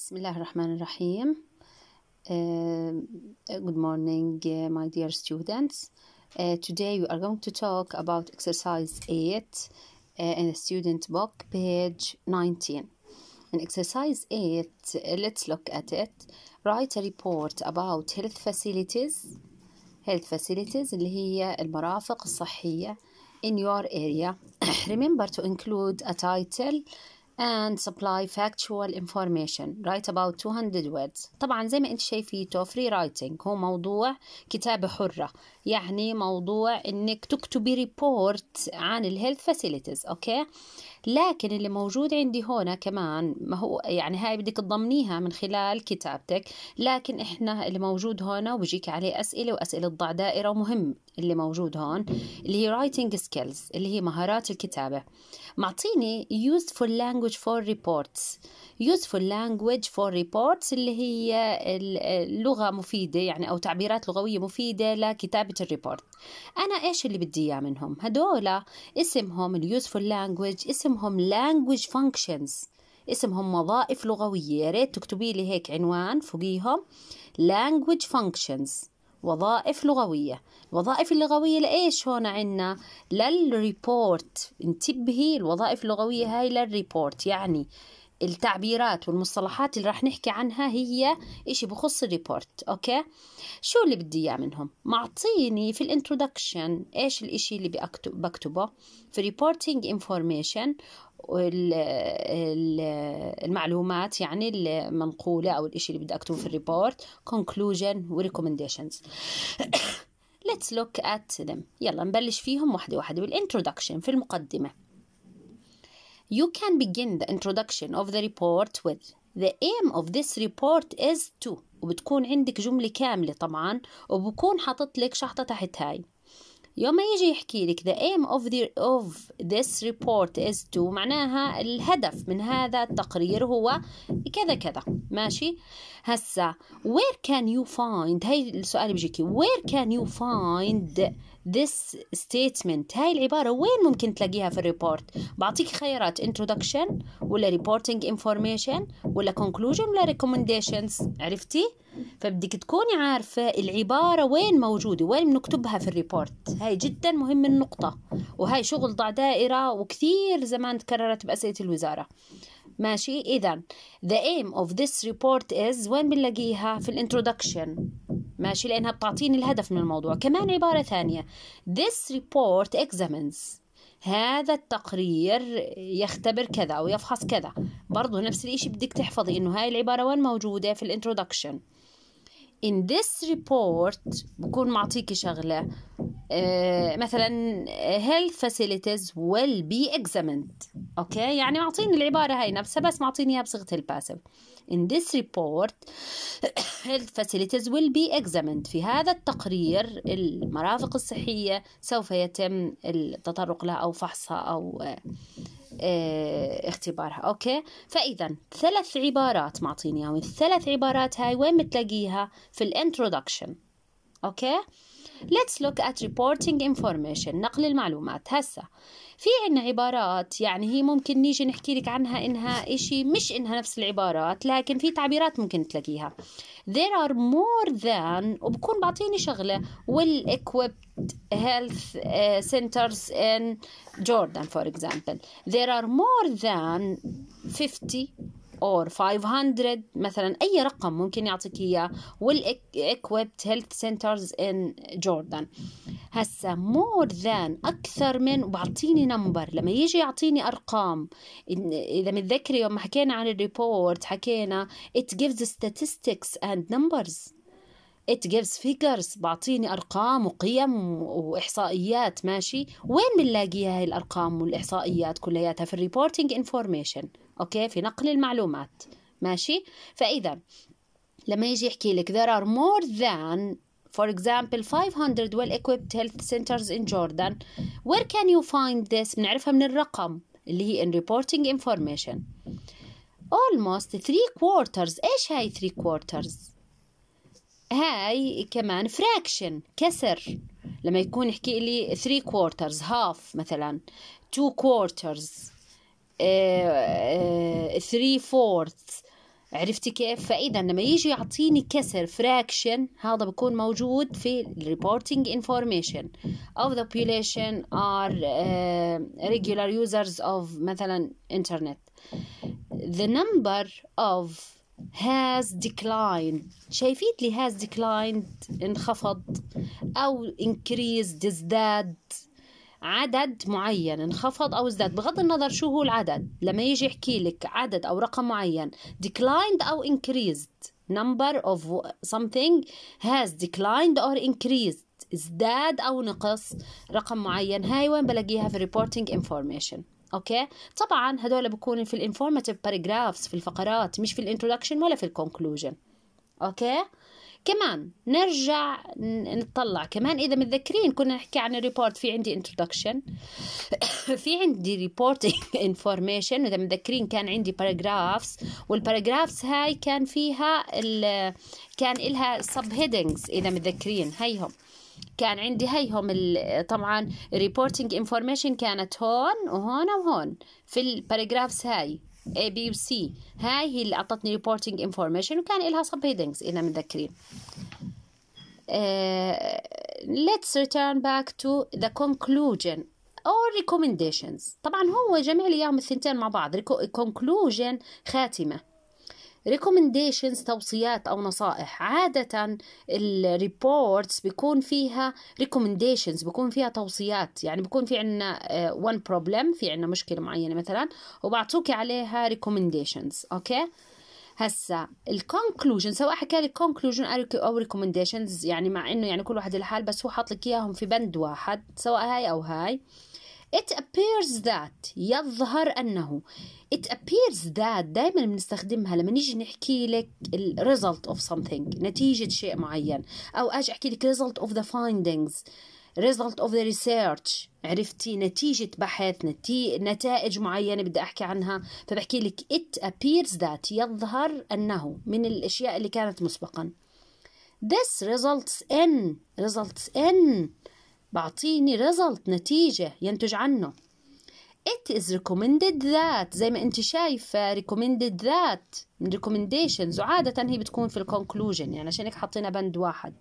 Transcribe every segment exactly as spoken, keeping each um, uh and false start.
بسم الله الرحمن الرحيم. Uh, good morning, uh, my dear students. Uh, today we are going to talk about exercise eight uh, in the student book, page nineteen. In exercise eight, uh, let's look at it. Write a report about health facilities. Health facilities اللي هي المرافق الصحية in your area. Remember to include a title and supply factual information. Write about two hundred words. طبعا زي ما انت شايفيته free writing هو موضوع كتابة حرة، يعني موضوع انك تكتبي ريبورت عن الهيلث فاسيلتيز. اوكي، لكن اللي موجود عندي هنا كمان ما هو يعني هاي بدك تضمنيها من خلال كتابتك، لكن احنا اللي موجود هنا وبيجيك عليه اسئله واسئله ضع دائره، ومهم اللي موجود هون اللي هي writing skills اللي هي مهارات الكتابه. معطيني useful language for reports. useful language for reports اللي هي اللغه مفيده يعني او تعبيرات لغويه مفيده لكتابه الريبورت. انا ايش اللي بدي اياه منهم؟ هدول اسمهم اليوسفول لانجويج، اسمهم language functions، اسمهم وظائف لغويه. يا ريت تكتبي لي هيك عنوان فوقيهم language functions، وظائف لغويه. الوظائف اللغويه لايش هون عنا؟ للريبورت. انتبهي، الوظائف اللغويه هاي للريبورت، يعني التعبيرات والمصطلحات اللي راح نحكي عنها هي إشي بخص الريبورت. أوكي، شو اللي بدي إياه منهم؟ معطيني في الانترودكشن إيش الإشي اللي بكتب بكتبه في reporting information، المعلومات يعني المنقولة أو الإشي اللي بدي أكتبه في الريبورت، conclusion و recommendations. Let's look at them. يلا نبلش فيهم واحدة واحدة. بالintroduction في المقدمة You can begin the introduction of the report with the aim of this report is to، وبتكون عندك جملة كاملة طبعا، وبكون حاطط لك شحطة تحت هاي. يوم ما يجي يحكي لك the aim of, the, of this report is to، معناها الهدف من هذا التقرير هو كذا كذا. ماشي، هسا where can you find، هاي السؤال بيجيكي where can you find this statement، هاي العبارة وين ممكن تلاقيها في الريبورت؟ بعطيك خيارات introduction ولا reporting information ولا conclusion ولا recommendations. عرفتي؟ فبدك تكوني عارفة العبارة وين موجودة، وين بنكتبها في الريبورت. هاي جدا مهم النقطة، وهاي شغل ضع دائرة وكثير زمان تكررت بأسئلة الوزارة. ماشي، إذن the aim of this report is وين بنلاقيها؟ في الانترودكشن. ماشي، لأنها بتعطيني الهدف من الموضوع. كمان عبارة ثانية this report examines، هذا التقرير يختبر كذا أو يفحص كذا. برضو نفس الإشي بدك تحفظي إنه هاي العبارة وين موجودة في الانترودكشن. in this report بكون معطيكي شغلة آه مثلا health facilities will be examined. أوكي، يعني معطيني العبارة هاي نفسها بس معطينيها بصيغة الباسف. in this report health facilities will be examined، في هذا التقرير المرافق الصحية سوف يتم التطرق لها أو فحصها أو آه اه اختبارها. اوكي، فاذا ثلاث عبارات معطيني، او الثلاث عبارات هاي وين بتلاقيها؟ في الانترودكشن. اوكي، let's look at reporting information، نقل المعلومات. هسا في عنا عبارات يعني هي ممكن نيجي نحكي لك عنها انها اشي مش انها نفس العبارات، لكن في تعبيرات ممكن تلاقيها. there are more than، وبكون بعطيني شغلة well equipped health uh, centers in Jordan for example. there are more than fifty or five hundred مثلا، أي رقم ممكن يعطيك إياه well equipped health centers in Jordan. هسا more than أكثر من، وبعطيني نمبر. لما يجي يعطيني أرقام، إذا متذكري يوم حكينا عن الريبورت حكينا it gives statistics and numbers، it gives figures، بعطيني أرقام وقيم وإحصائيات. ماشي، وين بنلاقيها هاي الأرقام والإحصائيات كلياتها؟ في الريبورتينج انفورميشن. أوكي، في نقل المعلومات. ماشي، فإذا لما يجي يحكي لك there are more than for example five hundred well equipped health centers in Jordan، where can you find this؟ بنعرفها من الرقم اللي هي in reporting information. almost three quarters، إيش هاي three quarters؟ هاي كمان fraction، كسر. لما يكون يحكي لي three quarters half مثلا، two quarters uh, uh, three fourths عرفتي كيف؟ فإذا لما يجي يعطيني كسر fraction هذا بكون موجود في reporting information of the population are uh, regular users of مثلا internet. The number of has declined. شايفيت لي has declined انخفض أو increased ازداد، عدد معين انخفض أو ازداد بغض النظر شو هو العدد. لما يجي يحكي لك عدد أو رقم معين declined أو increased، number of something has declined or increased، ازداد أو نقص رقم معين، هاي وين بلاقيها في reporting information. اوكي طبعا هدول بكونوا في الانفورماتيف باراجرافز، في الفقرات، مش في الانترودكشن ولا في الكونكلوجن. اوكي كمان نرجع نطلع كمان، اذا متذكرين كنا نحكي عن الريبورت، في عندي انترودكشن في عندي ريبورتنج انفورميشن، واذا متذكرين كان عندي باراجرافز، والباراجرافز هاي كان فيها كان إلها سب هيدنجز، اذا متذكرين هيهم كان عندي هيهم طبعا reporting information كانت هون وهون وهون في الباراجرافز هاي A B و C، هاي هي اللي أعطتني reporting information وكان إلها subheadings إذا متذكرين. uh, let's return back to the conclusion or recommendations. طبعا هو جمع لي إياهم الثنتين مع بعض. conclusion خاتمة، recommendations توصيات أو نصائح. عادة الريبورتس بيكون فيها recommendations، بيكون فيها توصيات، يعني بيكون في عنا uh, one problem، في عنا مشكلة معينة مثلا وبعطوك عليها recommendations. أوكي هسا الكونكلوجن سواء حكى لك conclusion أو recommendations، يعني مع إنه يعني كل واحد لحال، بس هو حاط لك إياهم في بند واحد سواء هاي أو هاي. It appears that يظهر أنه. It appears that دائما بنستخدمها لما نيجي نحكي لك ال result of something، نتيجة شيء معين، أو أجي أحكي لك result of the findings، result of the research، عرفتي نتيجة بحث، نتي... نتائج معينة بدي أحكي عنها، فبحكي لك it appears that يظهر أنه من الأشياء اللي كانت مسبقا. This results in results in بعطيني result نتيجة ينتج عنه. It is recommended that زي ما انت شايفة recommended that من recommendations، وعادة هي بتكون في الكونكلوجن، يعني عشان هيك حطينا بند واحد.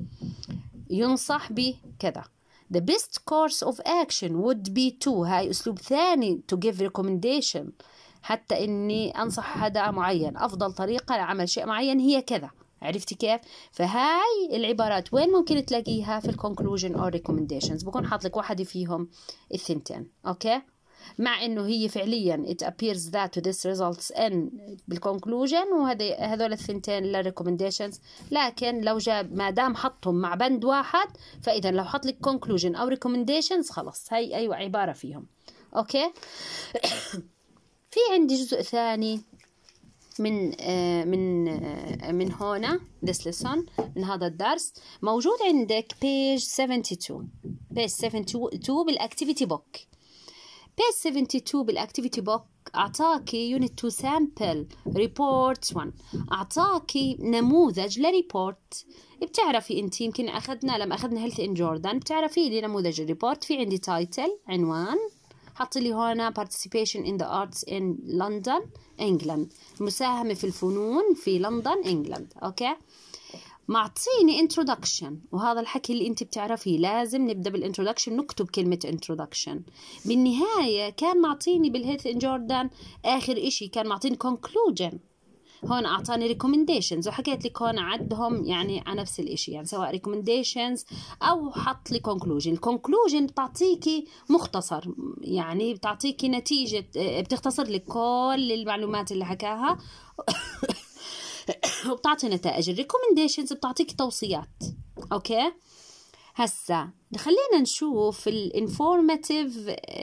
ينصح بكذا. The best course of action would be to، هاي أسلوب ثاني to give recommendation، حتى إني أنصح حدا معين أفضل طريقة لعمل شيء معين هي كذا. عرفتي كيف؟ فهاي العبارات وين ممكن تلاقيها؟ في الكونكلوجن أو recommendations، بكون حاط لك واحد فيهم الثنتين. أوكي مع إنه هي فعليا it appears that this results in بالكونكلوجن، وهذي هذول الثنتين للrecommendations، لكن لو جاب ما دام حطهم مع بند واحد، فإذا لو حط لك conclusion أو recommendations خلص هاي أيوة عبارة فيهم. أوكي في عندي جزء ثاني من آه من آه من هنا this lesson، من هذا الدرس موجود عندك page seventy-two page seventy-two بالactivity book. page seventy-two بالactivity book أعطاكي unit two sample report one، أعطاكي نموذج لريبورت. بتعرفي أنت يمكن أخذنا لما أخذنا health in Jordan، بتعرفي لي نموذج الريبورت في عندي title عنوان، حط لي هنا participation in the arts in London England، مساهمة في الفنون في لندن إنجلند. أوكي معطيني introduction، وهذا الحكي اللي انت بتعرفيه لازم نبدأ بالintroduction، نكتب كلمة introduction. بالنهاية كان معطيني بالهيلث ان جوردان آخر اشي كان معطيني conclusion، هون أعطاني recommendations وحكيت لك هون عدهم يعني على نفس الاشي، يعني سواء recommendations أو حط لي conclusion. الconclusion بتعطيكي مختصر، يعني بتعطيكي نتيجة، بتختصر لك كل المعلومات اللي حكاها وبتعطي نتائج. الريكومنديشنز بتعطيك توصيات. اوكي هسا خلينا نشوف الانفورماتيف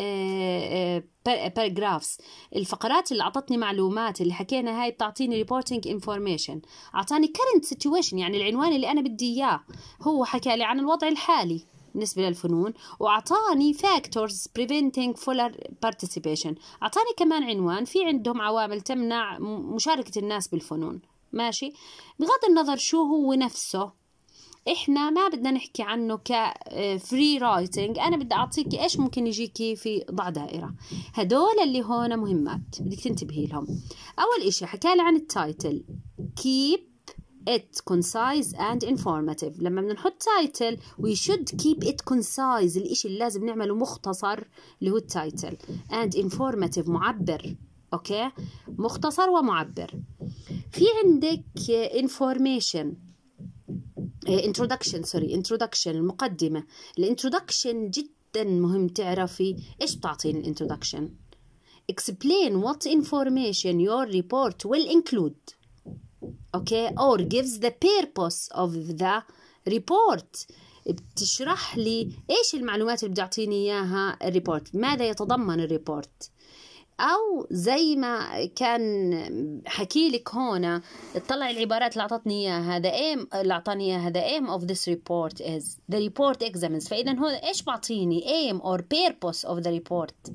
باراجرافز، الفقرات اللي اعطتني معلومات اللي حكينا هاي بتعطيني ريبورتنج انفورميشن. اعطاني كرنت سيتويشن، يعني العنوان اللي انا بدي اياه، هو حكى لي عن الوضع الحالي بالنسبة للفنون، وأعطاني factors preventing fuller participation، أعطاني كمان عنوان في عندهم عوامل تمنع مشاركة الناس بالفنون. ماشي بغض النظر شو هو نفسه إحنا ما بدنا نحكي عنه كفري رايتنج، أنا بدي أعطيكي إيش ممكن يجيكي في ضع دائرة. هدول اللي هون مهمات بدك تنتبهي لهم. أول إشي حكالي عن التايتل keep it concise and informative. لما بدنا نحط تايتل we should keep it concise، الإشي اللي لازم نعمله مختصر اللي هو التايتل، and informative معبر. أوكي، مختصر ومعبر. في عندك information introduction sorry introduction المقدمة. الانترودكشن جدا مهم تعرفي إيش بتعطيني الانترودكشن. explain what information your report will include. okay or gives the purpose of the report. بتشرح لي إيش المعلومات اللي بتعطيني إياها الريبورت، ماذا يتضمن الريبورت. أو زي ما كان حكي لك هون، اطلع العبارات اللي أعطتني إياها the aim اللي أعطاني إياها the aim of this report is the report examines. فإذا هون إيش بعطيني aim or purpose of the report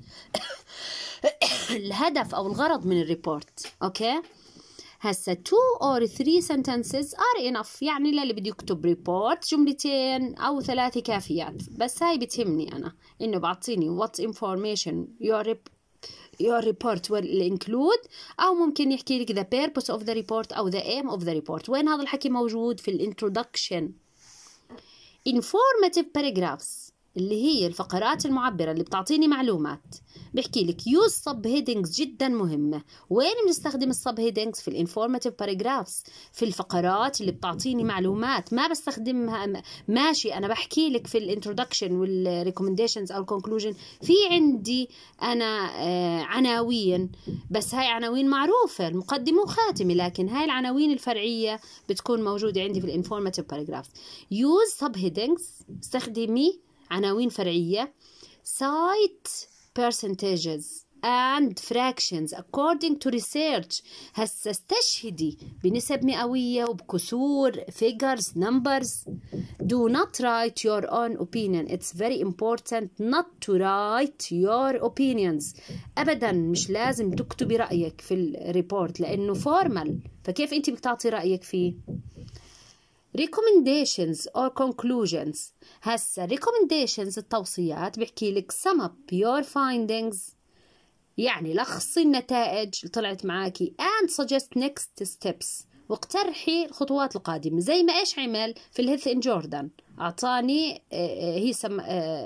الهدف أو الغرض من الريبورت. أوكي، هسا two or three sentences are enough، يعني للي بده يكتب ريبورت جملتين أو ثلاثة كافيات. بس هاي بتهمني أنا إنه بعطيني what information your your report will include، أو ممكن يحكي لك the purpose of the report أو the aim of the report. وين هذا الحكي موجود؟ في الانترودكشن. informative paragraphs اللي هي الفقرات المعبرة اللي بتعطيني معلومات. بحكي لك use subheadings جدا مهمة. وين بنستخدم السبهيدنجز؟ في الانفورماتيف باراجرافز، في الفقرات اللي بتعطيني معلومات. ما بستخدمها ماشي، أنا بحكي لك في الانترودكشن والريكومنديشنز أو الكونكلوجن في عندي أنا آه عناوين، بس هاي عناوين معروفة المقدمة وخاتمة، لكن هاي العناوين الفرعية بتكون موجودة عندي في الانفورماتيف باراجرافز. use subheadings، استخدمي عناوين فرعية. cite percentages and fractions according to research. هسا استشهدي بنسب مئوية وبكسور figures numbers. do not write your own opinion. it's very important not to write your opinions. أبدا مش لازم تكتبي رأيك في الريبورت لأنه formal، فكيف أنت بتعطي رأيك فيه؟ recommendations or conclusions. هسا recommendations التوصيات بحكي لك sum up your findings، يعني لخصي النتائج اللي طلعت معاكي and suggest next steps، واقترحي الخطوات القادمة. زي ما إيش عمل في الهيلث إن جوردن، أعطاني هي سم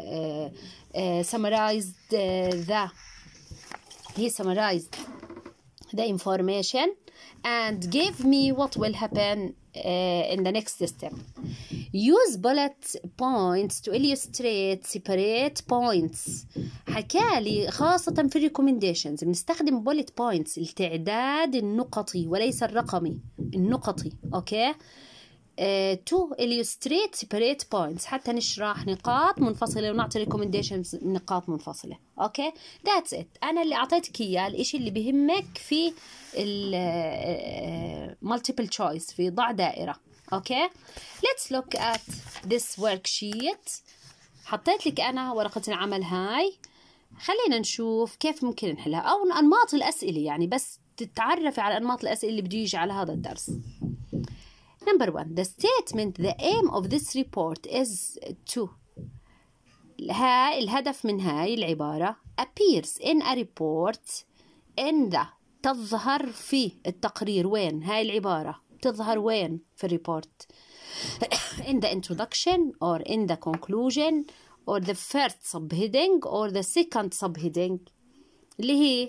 summarized the he summarized the information and gave me what will happen Uh, in the next step. use bullet points to illustrate separate points. حكالي خاصة في recommendations بنستخدم bullet points، التعداد النقطي وليس الرقمي، النقطي. أوكي، uh, to illustrate separate points، حتى نشرح نقاط منفصلة ونعطي recommendations نقاط منفصلة. أوكي، that's it. أنا اللي أعطيتك إياه الإشي اللي بهمك في ال uh, multiple choice في ضع دائرة. أوكي، let's look at this worksheet. حطيت لك أنا ورقة العمل هاي، خلينا نشوف كيف ممكن نحلها أو أنماط الأسئلة، يعني بس تتعرفي على أنماط الأسئلة اللي بده يجي على هذا الدرس. Number one, the statement the aim of this report is to. هاي الهدف من هاي العبارة appears in a report in the، تظهر في التقرير. وين هاي العبارة تظهر؟ وين في الريبورت؟ in the introduction or in the conclusion or the first subheading or the second subheading، اللي هي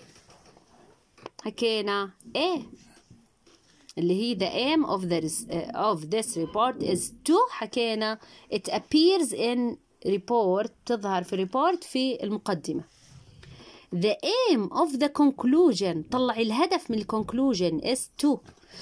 حكينا ايه اللي هي the aim of this uh, of this report is to. حكينا it appears in report، تظهر في report في المقدمة. the aim of the conclusion، طلع الهدف من conclusion is to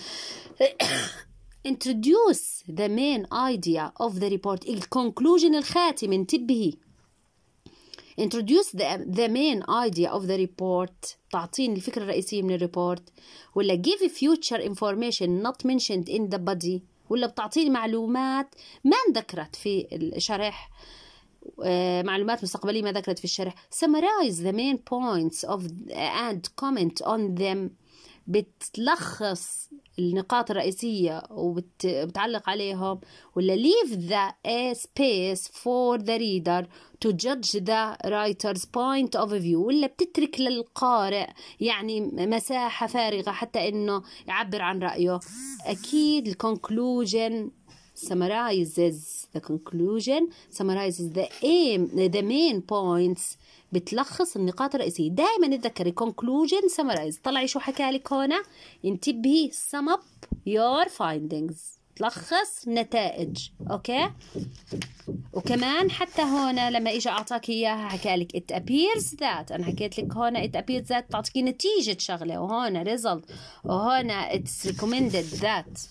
introduce the main idea of the report. الconclusion الخاتم انتبهي، introduce the, the main idea of the report، تعطيني الفكرة الرئيسية من الريبورت. ولا give future information not mentioned in the body، ولا بتعطيني معلومات ما انذكرت في الشرح، آه معلومات مستقبلية ما ذكرت في الشرح. summarize the main points of and comment on them، بتلخص النقاط الرئيسية وبتعلق عليهم، ولا leave the space for the reader to judge the writer's point of view، ولا بتترك للقارئ يعني مساحة فارغة حتى إنه يعبر عن رأيه. أكيد ال conclusion summarizes the conclusion summarizes the aim the main points، بتلخص النقاط الرئيسية. دائما نتذكري conclusion summarize. طلعي شو حكالك هنا، انتبهي sum up your findings، تلخص نتائج. اوكي. وكمان حتى هنا لما اجى اعطاك اياها حكالك it appears that، انا حكيت لك هنا it appears that تعطيكي نتيجة شغلة، وهنا result، وهنا it's recommended that.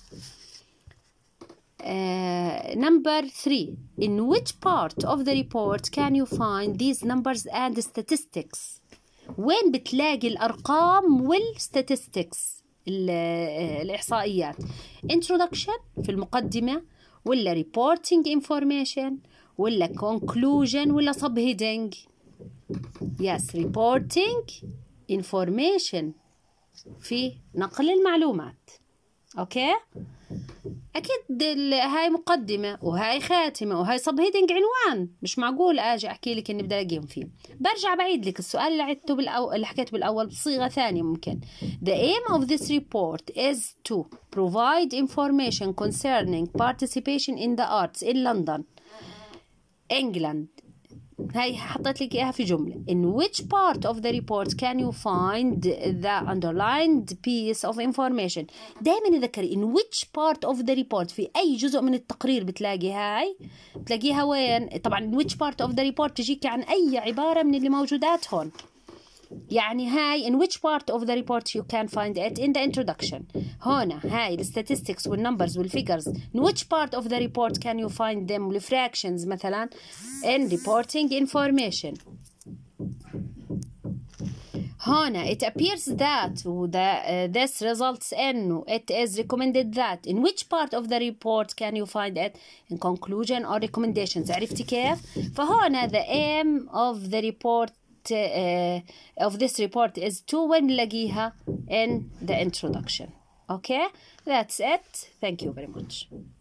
Uh, number three, in which part of the report can you find these numbers and statistics؟ وين بتلاقي الأرقام والstatistics الإحصائيات؟ introduction في المقدمة، ولا reporting information، ولا conclusion، ولا subheading؟ yes reporting information في نقل المعلومات. اوكي. اكيد هاي مقدمه وهاي خاتمه وهاي سب هيدنج عنوان، مش معقول اجي احكي لك اني بدي الاقيهم فيه. برجع بعيد لك السؤال اللي عدته بالأول اللي حكيته بالاول بصيغه ثانيه. ممكن the aim of this report is to provide information concerning participation in the arts in London England. هاي حطيت لك إياها في جملة. In which part of the report can you find the underlined piece of information؟ دائما نذكري in which part of the report، في أي جزء من التقرير بتلاقي هاي، بتلاقيها وين؟ طبعا which part of the report تجيك عن أي عبارة من اللي موجودات هون. يعني هاي in which part of the report you can find it in the introduction. هنا هاي ال statistics وال numbers وال figures in which part of the report can you find them وال fractions مثلا in reporting information. هنا it appears that the, uh, this results in it is recommended that in which part of the report can you find it in conclusion or recommendations. عرفتي كيف؟ فهنا the aim of the report Uh, of this report is to when نلاقيها in the introduction. Okay, that's it. Thank you very much.